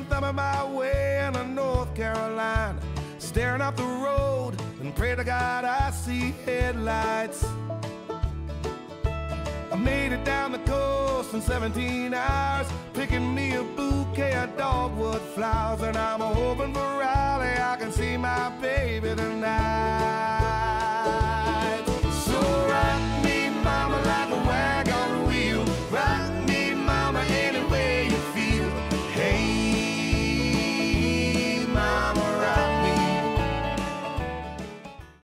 and thumbing my way into North Carolina, staring up the road and pray to God I see headlights. I made it down the coast in 17 hours, picking me a bouquet of dogwood flowers, and I'm hoping for Raleigh I can see my baby tonight.